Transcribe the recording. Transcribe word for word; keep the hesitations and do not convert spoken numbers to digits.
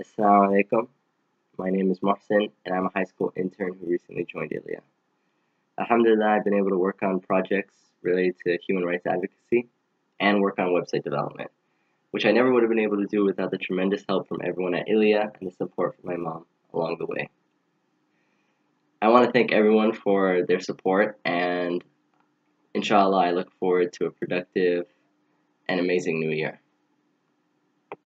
Assalamu alaikum. My name is Muhsin, and I'm a high school intern who recently joined I L I A. Alhamdulillah, I've been able to work on projects related to human rights advocacy and work on website development, which I never would have been able to do without the tremendous help from everyone at I L I A and the support from my mom along the way. I want to thank everyone for their support, and inshallah, I look forward to a productive and amazing new year.